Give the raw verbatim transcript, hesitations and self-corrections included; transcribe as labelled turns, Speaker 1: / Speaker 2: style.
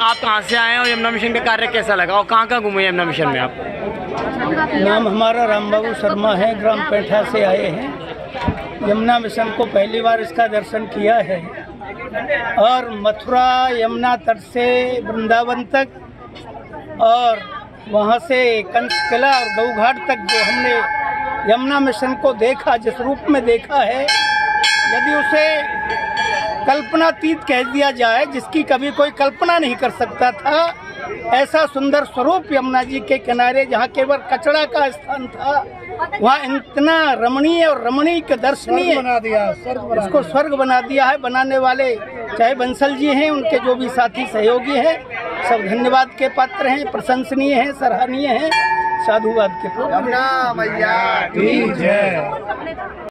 Speaker 1: आप कहाँ से आए हैं और यमुना मिशन का कार्य कैसा लगा और कहाँ कहाँ घूमे यमुना मिशन में आप?
Speaker 2: नाम हमारा रामबाबू शर्मा है, ग्राम पेठा से आए हैं। यमुना मिशन को पहली बार इसका दर्शन किया है और मथुरा यमुना तट से वृंदावन तक और वहाँ से कंस किला और गऊ घाट तक जो हमने यमुना मिशन को देखा, जिस रूप में देखा है, यदि उसे कल्पनातीत कह दिया जाए, जिसकी कभी कोई कल्पना नहीं कर सकता था, ऐसा सुंदर स्वरूप यमुना जी के किनारे जहाँ केवल कचरा का स्थान था, वहाँ इतना रमणीय और रमणीय दर्शनीय बना दिया, उसको स्वर्ग बना दिया है। बनाने वाले चाहे बंसल जी हैं, उनके जो भी साथी सहयोगी हैं, सब धन्यवाद के पात्र हैं, प्रशंसनीय हैं, सराहनीय हैं, साधुवाद के पात्र।